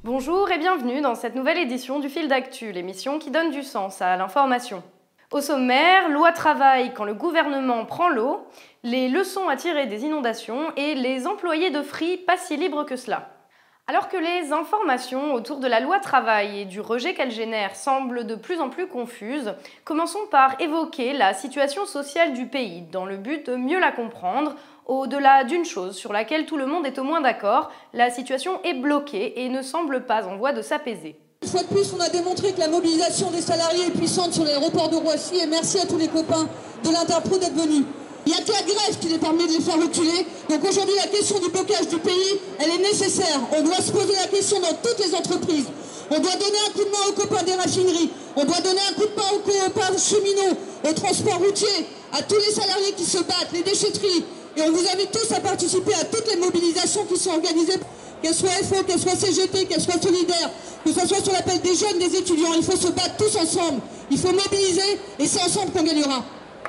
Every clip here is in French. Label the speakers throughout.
Speaker 1: Bonjour et bienvenue dans cette nouvelle édition du Fil d'Actu, l'émission qui donne du sens à l'information. Au sommaire, loi travail quand le gouvernement prend l'eau, les leçons à tirer des inondations et les employés de Free pas si libres que cela. Alors que les informations autour de la loi travail et du rejet qu'elle génère semblent de plus en plus confuses, commençons par évoquer la situation sociale du pays dans le but de mieux la comprendre. Au-delà d'une chose sur laquelle tout le monde est au moins d'accord, la situation est bloquée et ne semble pas en voie de s'apaiser.
Speaker 2: Une fois de plus, on a démontré que la mobilisation des salariés est puissante sur l'aéroport de Roissy et merci à tous les copains de l'Interpro d'être venus. Il n'y a que la grève qui les permet de les faire reculer. Donc aujourd'hui, la question du blocage du pays, elle est nécessaire. On doit se poser la question dans toutes les entreprises. On doit donner un coup de main aux copains des raffineries. On doit donner un coup de main aux copains cheminots, au transport routier, à tous les salariés qui se battent, les déchetteries. Et on vous invite tous à participer à toutes les mobilisations qui sont organisées, qu'elles soient FO, qu'elles soient CGT, qu'elles soient solidaires, que ce soit sur l'appel des jeunes, des étudiants. Il faut se battre tous ensemble. Il faut mobiliser et c'est ensemble qu'on gagnera.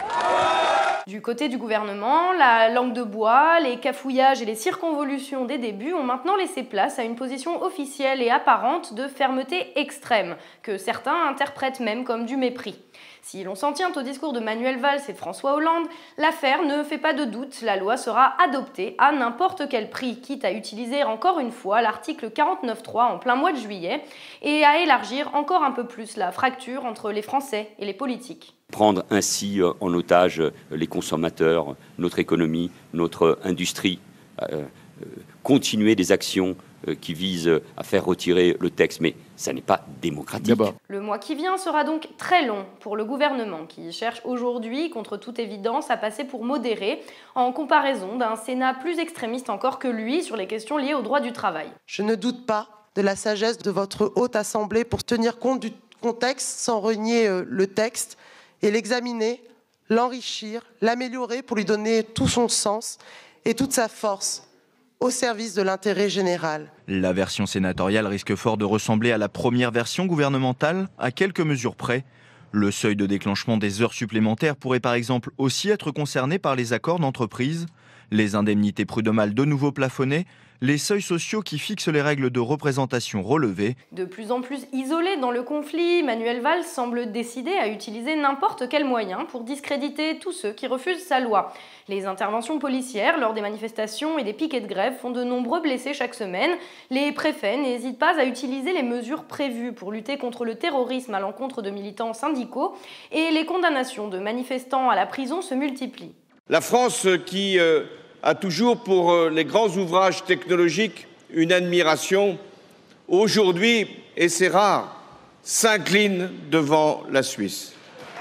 Speaker 1: Du côté du gouvernement, la langue de bois, les cafouillages et les circonvolutions des débuts ont maintenant laissé place à une position officielle et apparente de fermeté extrême, que certains interprètent même comme du mépris. Si l'on s'en tient au discours de Manuel Valls et de François Hollande, l'affaire ne fait pas de doute, la loi sera adoptée à n'importe quel prix, quitte à utiliser encore une fois l'article 49.3 en plein mois de juillet et à élargir encore un peu plus la fracture entre les Français et les politiques.
Speaker 3: Prendre ainsi en otage les consommateurs, notre économie, notre industrie, continuer des actions qui visent à faire retirer le texte, mais ça n'est pas démocratique.
Speaker 1: Le mois qui vient sera donc très long pour le gouvernement qui cherche aujourd'hui, contre toute évidence, à passer pour modéré en comparaison d'un Sénat plus extrémiste encore que lui sur les questions liées au droit du travail.
Speaker 4: Je ne doute pas de la sagesse de votre haute assemblée pour tenir compte du contexte sans renier le texte et l'examiner, l'enrichir, l'améliorer pour lui donner tout son sens et toute sa force au service de l'intérêt général.
Speaker 5: La version sénatoriale risque fort de ressembler à la première version gouvernementale, à quelques mesures près. Le seuil de déclenchement des heures supplémentaires pourrait par exemple aussi être concerné par les accords d'entreprise, les indemnités prud'homales de nouveau plafonnées, les seuils sociaux qui fixent les règles de représentation relevées.
Speaker 1: De plus en plus isolé dans le conflit, Manuel Valls semble décidé à utiliser n'importe quel moyen pour discréditer tous ceux qui refusent sa loi. Les interventions policières lors des manifestations et des piquets de grève font de nombreux blessés chaque semaine. Les préfets n'hésitent pas à utiliser les mesures prévues pour lutter contre le terrorisme à l'encontre de militants syndicaux et les condamnations de manifestants à la prison se multiplient.
Speaker 6: La France qui a toujours pour les grands ouvrages technologiques une admiration, aujourd'hui, et c'est rare, s'incline devant la Suisse.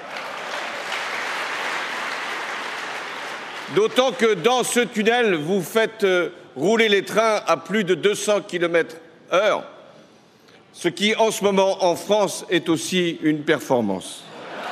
Speaker 6: D'autant que dans ce tunnel, vous faites rouler les trains à plus de 200 km/h, ce qui en ce moment en France est aussi une performance.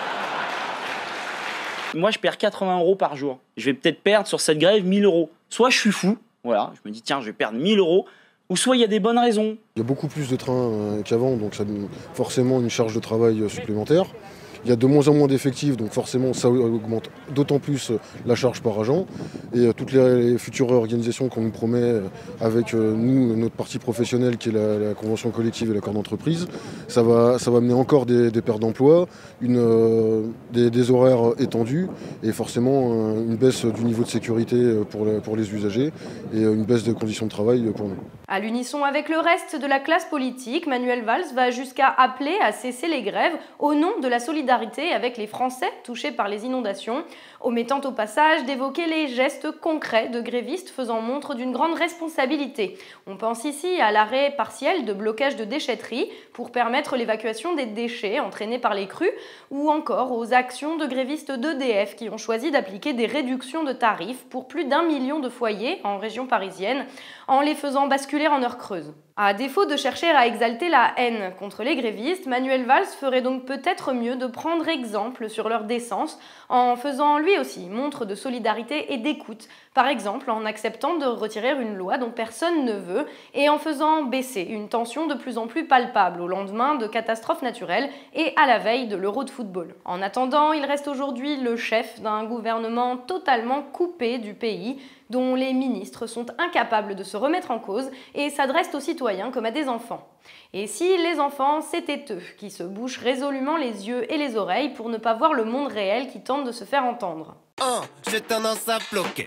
Speaker 7: Moi, je perds 80 € par jour. Je vais peut-être perdre sur cette grève 1000 €. Soit je suis fou, voilà, je me dis tiens, je vais perdre 1000 €, ou soit il y a des bonnes raisons.
Speaker 8: Il y a beaucoup plus de trains qu'avant, donc ça donne forcément une charge de travail supplémentaire. Il y a de moins en moins d'effectifs, donc forcément ça augmente d'autant plus la charge par agent. Et toutes les futures réorganisations qu'on nous promet avec nous, notre partie professionnelle qui est la convention collective et l'accord d'entreprise, ça va amener encore des pertes d'emploi, des horaires étendus et forcément une baisse du niveau de sécurité pour les usagers et une baisse des conditions de travail pour nous.
Speaker 1: À l'unisson avec le reste de la classe politique, Manuel Valls va jusqu'à appeler à cesser les grèves au nom de la solidarité avec les Français touchés par les inondations, omettant au passage d'évoquer les gestes concrets de grévistes faisant montre d'une grande responsabilité. On pense ici à l'arrêt partiel de blocage de déchetterie pour permettre l'évacuation des déchets entraînés par les crues ou encore aux actions de grévistes d'EDF qui ont choisi d'appliquer des réductions de tarifs pour plus d'1 million de foyers en région parisienne en les faisant basculer en heure creuse. À défaut de chercher à exalter la haine contre les grévistes, Manuel Valls ferait donc peut-être mieux de prendre exemple sur leur décence en faisant lui aussi montre de solidarité et d'écoute Par exemple, en acceptant de retirer une loi dont personne ne veut et en faisant baisser une tension de plus en plus palpable au lendemain de catastrophes naturelles et à la veille de l'Euro de football. En attendant, il reste aujourd'hui le chef d'un gouvernement totalement coupé du pays, dont les ministres sont incapables de se remettre en cause et s'adressent aux citoyens comme à des enfants. Et si les enfants, c'était eux qui se bouchent résolument les yeux et les oreilles pour ne pas voir le monde réel qui tente de se faire entendre.
Speaker 9: J'ai tendance à bloquer.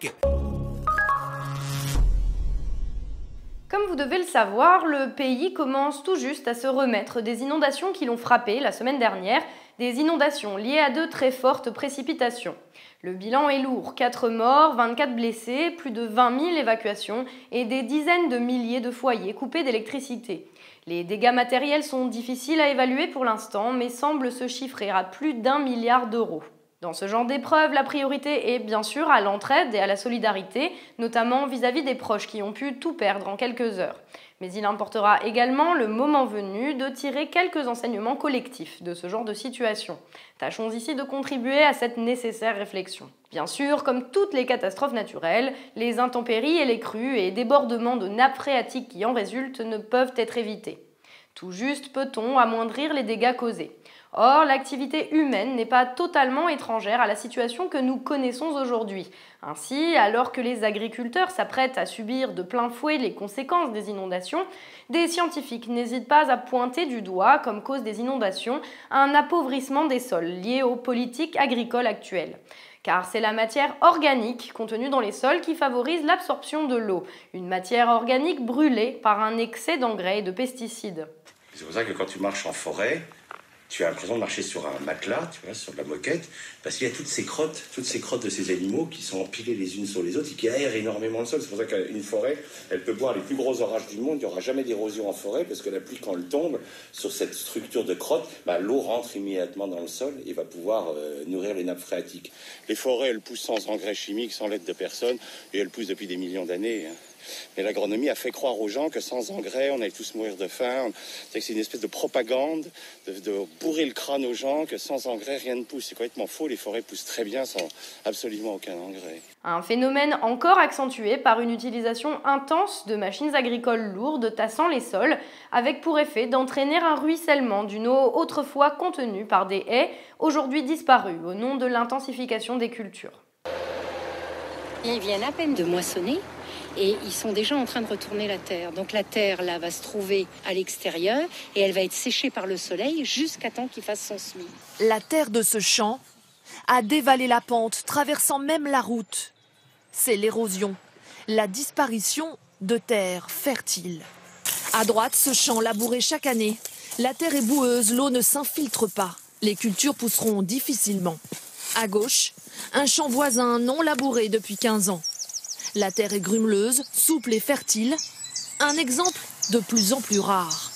Speaker 1: Comme vous devez le savoir, le pays commence tout juste à se remettre des inondations qui l'ont frappé la semaine dernière, des inondations liées à de très fortes précipitations. Le bilan est lourd, 4 morts, 24 blessés, plus de 20 000 évacuations et des dizaines de milliers de foyers coupés d'électricité. Les dégâts matériels sont difficiles à évaluer pour l'instant, mais semblent se chiffrer à plus d'1 milliard d'euros. Dans ce genre d'épreuve, la priorité est bien sûr à l'entraide et à la solidarité, notamment vis-à-vis des proches qui ont pu tout perdre en quelques heures. Mais il importera également, le moment venu, de tirer quelques enseignements collectifs de ce genre de situation. Tâchons ici de contribuer à cette nécessaire réflexion. Bien sûr, comme toutes les catastrophes naturelles, les intempéries et les crues et débordements de nappes phréatiques qui en résultent ne peuvent être évités. Tout juste peut-on amoindrir les dégâts causés. Or, l'activité humaine n'est pas totalement étrangère à la situation que nous connaissons aujourd'hui. Ainsi, alors que les agriculteurs s'apprêtent à subir de plein fouet les conséquences des inondations, des scientifiques n'hésitent pas à pointer du doigt, comme cause des inondations, un appauvrissement des sols lié aux politiques agricoles actuelles. Car c'est la matière organique contenue dans les sols qui favorise l'absorption de l'eau, une matière organique brûlée par un excès d'engrais et de pesticides.
Speaker 10: C'est pour ça que quand tu marches en forêt, tu as l'impression de marcher sur un matelas, tu vois, sur de la moquette, parce qu'il y a toutes ces crottes de ces animaux qui sont empilées les unes sur les autres et qui aèrent énormément le sol. C'est pour ça qu'une forêt, elle peut boire les plus gros orages du monde, il n'y aura jamais d'érosion en forêt, parce que la pluie, quand elle tombe sur cette structure de crotte, l'eau rentre immédiatement dans le sol et va pouvoir nourrir les nappes phréatiques. Les forêts, elles poussent sans engrais chimiques, sans l'aide de personne, et elles poussent depuis des millions d'années. Mais l'agronomie a fait croire aux gens que sans engrais, on allait tous mourir de faim. C'est une espèce de propagande, de bourrer le crâne aux gens que sans engrais, rien ne pousse. C'est complètement faux, les forêts poussent très bien sans absolument aucun engrais.
Speaker 1: Un phénomène encore accentué par une utilisation intense de machines agricoles lourdes tassant les sols, avec pour effet d'entraîner un ruissellement d'une eau autrefois contenue par des haies, aujourd'hui disparues au nom de l'intensification des cultures.
Speaker 11: Ils viennent à peine de moissonner. Et ils sont déjà en train de retourner la terre. Donc la terre, là, va se trouver à l'extérieur et elle va être séchée par le soleil jusqu'à temps qu'il fasse son semis.
Speaker 12: La terre de ce champ a dévalé la pente, traversant même la route. C'est l'érosion, la disparition de terres fertiles. À droite, ce champ labouré chaque année. La terre est boueuse, l'eau ne s'infiltre pas. Les cultures pousseront difficilement. À gauche, un champ voisin non labouré depuis 15 ans. La terre est grumeleuse, souple et fertile, un exemple de plus en plus rare.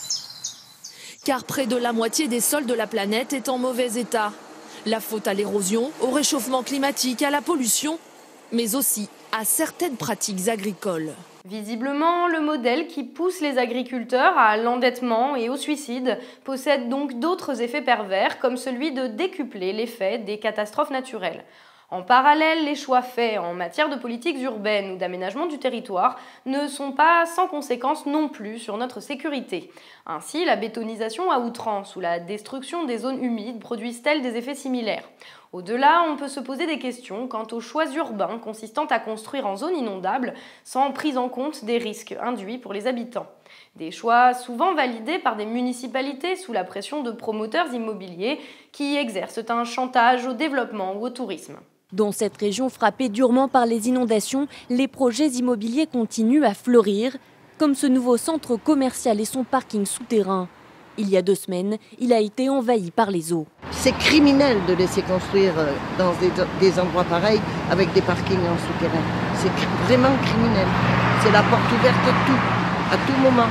Speaker 12: Car près de la moitié des sols de la planète est en mauvais état. La faute à l'érosion, au réchauffement climatique, à la pollution, mais aussi à certaines pratiques agricoles.
Speaker 1: Visiblement, le modèle qui pousse les agriculteurs à l'endettement et au suicide possède donc d'autres effets pervers, comme celui de décupler l'effet des catastrophes naturelles. En parallèle, les choix faits en matière de politiques urbaines ou d'aménagement du territoire ne sont pas sans conséquences non plus sur notre sécurité. Ainsi, la bétonisation à outrance ou la destruction des zones humides produisent-elles des effets similaires ? Au-delà, on peut se poser des questions quant aux choix urbains consistant à construire en zone inondable sans prise en compte des risques induits pour les habitants. Des choix souvent validés par des municipalités sous la pression de promoteurs immobiliers qui exercent un chantage au développement ou au tourisme.
Speaker 13: Dans cette région frappée durement par les inondations, les projets immobiliers continuent à fleurir, comme ce nouveau centre commercial et son parking souterrain. Il y a 2 semaines, il a été envahi par les eaux.
Speaker 14: C'est criminel de laisser construire dans des endroits pareils avec des parkings en souterrain. C'est vraiment criminel. C'est la porte ouverte à tout moment.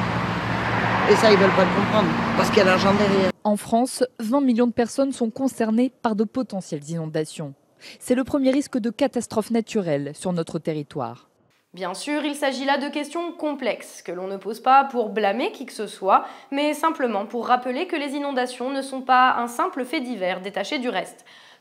Speaker 14: Et ça, ils ne veulent pas le comprendre, parce qu'il y a l'argent derrière.
Speaker 15: En France, 20 millions de personnes sont concernées par de potentielles inondations. C'est le premier risque de catastrophe naturelle sur notre territoire.
Speaker 1: Bien sûr, il s'agit là de questions complexes, que l'on ne pose pas pour blâmer qui que ce soit, mais simplement pour rappeler que les inondations ne sont pas un simple fait divers détaché du reste.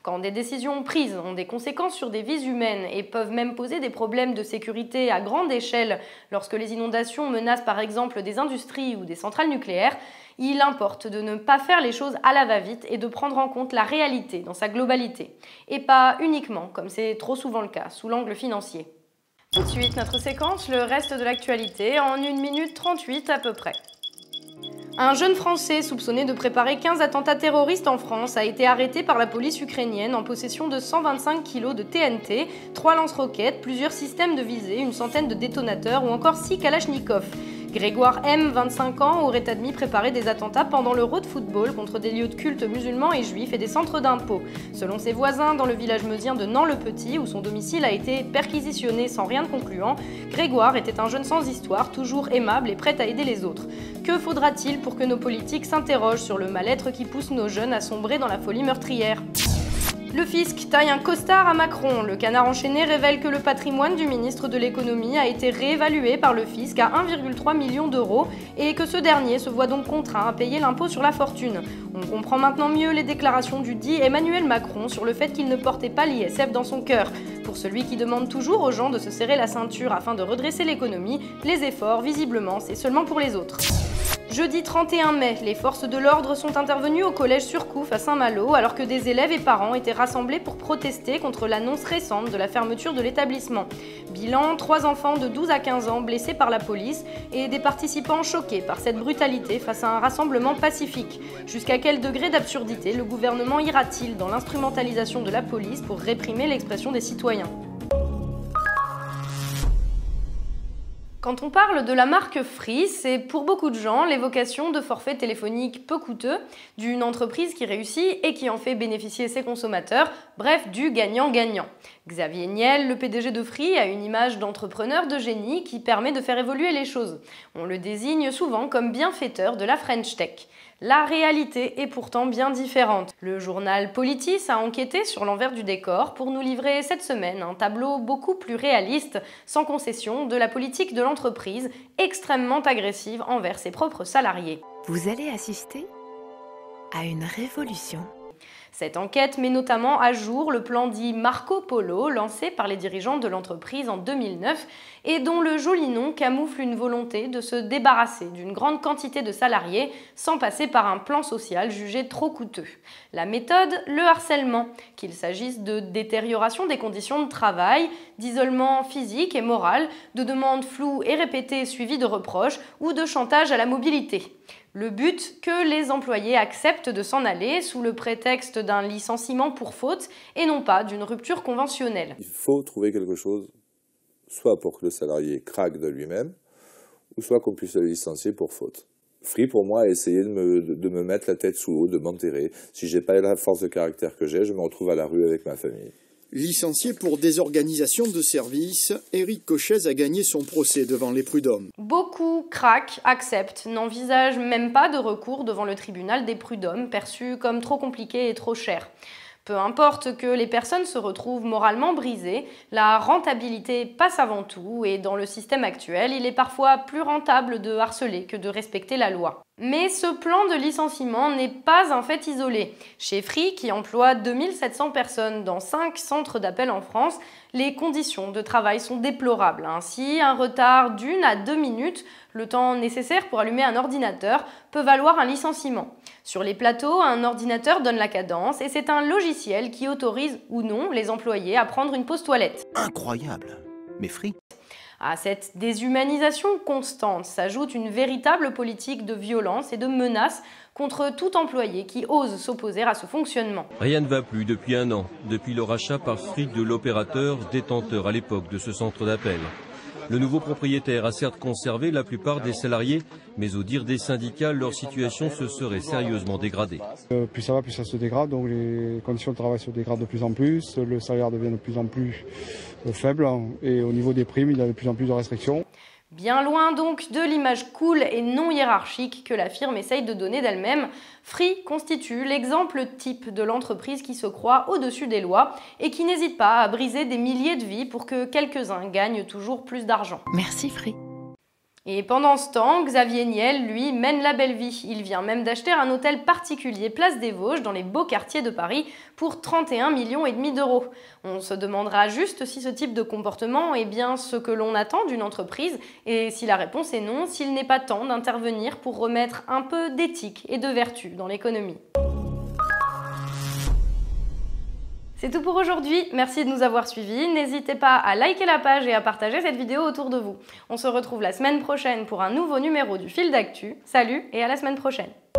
Speaker 1: Quand des décisions prises ont des conséquences sur des vies humaines et peuvent même poser des problèmes de sécurité à grande échelle, lorsque les inondations menacent par exemple des industries ou des centrales nucléaires, il importe de ne pas faire les choses à la va-vite et de prendre en compte la réalité dans sa globalité, et pas uniquement, comme c'est trop souvent le cas, sous l'angle financier. Tout de suite, notre séquence, le reste de l'actualité, en 1 minute 38 à peu près. Un jeune Français soupçonné de préparer 15 attentats terroristes en France a été arrêté par la police ukrainienne en possession de 125 kg de TNT, 3 lance-roquettes, plusieurs systèmes de visée, une centaine de détonateurs ou encore 6 kalachnikovs. Grégoire M, 25 ans, aurait admis préparer des attentats pendant l'Euro de football contre des lieux de culte musulmans et juifs et des centres d'impôts. Selon ses voisins, dans le village meusien de Nant-le-Petit, où son domicile a été perquisitionné sans rien de concluant, Grégoire était un jeune sans histoire, toujours aimable et prêt à aider les autres. Que faudra-t-il pour que nos politiques s'interrogent sur le mal-être qui pousse nos jeunes à sombrer dans la folie meurtrière ? Le fisc taille un costard à Macron. Le Canard enchaîné révèle que le patrimoine du ministre de l'économie a été réévalué par le fisc à 1,3 million d'euros et que ce dernier se voit donc contraint à payer l'impôt sur la fortune. On comprend maintenant mieux les déclarations du dit Emmanuel Macron sur le fait qu'il ne portait pas l'ISF dans son cœur. Pour celui qui demande toujours aux gens de se serrer la ceinture afin de redresser l'économie, les efforts, visiblement, c'est seulement pour les autres. Jeudi 31 mai, les forces de l'ordre sont intervenues au collège Surcouf à Saint-Malo alors que des élèves et parents étaient rassemblés pour protester contre l'annonce récente de la fermeture de l'établissement. Bilan, 3 enfants de 12 à 15 ans blessés par la police et des participants choqués par cette brutalité face à un rassemblement pacifique. Jusqu'à quel degré d'absurdité le gouvernement ira-t-il dans l'instrumentalisation de la police pour réprimer l'expression des citoyens ? Quand on parle de la marque Free, c'est pour beaucoup de gens l'évocation de forfaits téléphoniques peu coûteux, d'une entreprise qui réussit et qui en fait bénéficier ses consommateurs, bref, du gagnant-gagnant. Xavier Niel, le PDG de Free, a une image d'entrepreneur de génie qui permet de faire évoluer les choses. On le désigne souvent comme bienfaiteur de la French Tech. La réalité est pourtant bien différente. Le journal Politis a enquêté sur l'envers du décor pour nous livrer cette semaine un tableau beaucoup plus réaliste, sans concession, de la politique de l'entreprise, extrêmement agressive envers ses propres salariés.
Speaker 16: Vous allez assister à une révolution.
Speaker 1: Cette enquête met notamment à jour le plan dit Marco Polo, lancé par les dirigeants de l'entreprise en 2009 et dont le joli nom camoufle une volonté de se débarrasser d'une grande quantité de salariés sans passer par un plan social jugé trop coûteux. La méthode, le harcèlement, qu'il s'agisse de détérioration des conditions de travail, d'isolement physique et moral, de demandes floues et répétées suivies de reproches ou de chantage à la mobilité. Le but, que les employés acceptent de s'en aller sous le prétexte d'un licenciement pour faute et non pas d'une rupture conventionnelle.
Speaker 17: Il faut trouver quelque chose, soit pour que le salarié craque de lui-même, ou soit qu'on puisse le licencier pour faute. Free, pour moi, a essayé de me mettre la tête sous l'eau, de m'enterrer. Si j'ai pas la force de caractère que j'ai, je me retrouve à la rue avec ma famille.
Speaker 18: Licencié pour désorganisation de service, Éric Cochez a gagné son procès devant les prud'hommes.
Speaker 1: Beaucoup craquent, acceptent, n'envisagent même pas de recours devant le tribunal des prud'hommes, perçu comme trop compliqué et trop cher. Peu importe que les personnes se retrouvent moralement brisées, la rentabilité passe avant tout et dans le système actuel, il est parfois plus rentable de harceler que de respecter la loi. Mais ce plan de licenciement n'est pas un fait isolé. Chez Free, qui emploie 2700 personnes dans 5 centres d'appel en France, les conditions de travail sont déplorables. Ainsi, un retard d'1 à 2 minutes, le temps nécessaire pour allumer un ordinateur, peut valoir un licenciement. Sur les plateaux, un ordinateur donne la cadence et c'est un logiciel qui autorise ou non les employés à prendre une pause toilette.
Speaker 19: Incroyable, mais Free.
Speaker 1: À cette déshumanisation constante s'ajoute une véritable politique de violence et de menace contre tout employé qui ose s'opposer à ce fonctionnement.
Speaker 20: Rien ne va plus depuis 1 an, depuis le rachat par Free de l'opérateur détenteur à l'époque de ce centre d'appel. Le nouveau propriétaire a certes conservé la plupart des salariés, mais au dire des syndicats, leur situation se serait sérieusement dégradée.
Speaker 21: Plus ça va, plus ça se dégrade, donc les conditions de travail se dégradent de plus en plus, le salaire devient de plus en plus faible et au niveau des primes, il y a de plus en plus de restrictions.
Speaker 1: Bien loin donc de l'image cool et non hiérarchique que la firme essaye de donner d'elle-même, Free constitue l'exemple type de l'entreprise qui se croit au-dessus des lois et qui n'hésite pas à briser des milliers de vies pour que quelques-uns gagnent toujours plus d'argent.
Speaker 16: Merci Free.
Speaker 1: Et pendant ce temps, Xavier Niel, lui, mène la belle vie. Il vient même d'acheter un hôtel particulier place des Vosges dans les beaux quartiers de Paris pour 31,5 millions d'euros. On se demandera juste si ce type de comportement est bien ce que l'on attend d'une entreprise et si la réponse est non, s'il n'est pas temps d'intervenir pour remettre un peu d'éthique et de vertu dans l'économie. C'est tout pour aujourd'hui, merci de nous avoir suivis. N'hésitez pas à liker la page et à partager cette vidéo autour de vous. On se retrouve la semaine prochaine pour un nouveau numéro du Fil d'actu. Salut et à la semaine prochaine.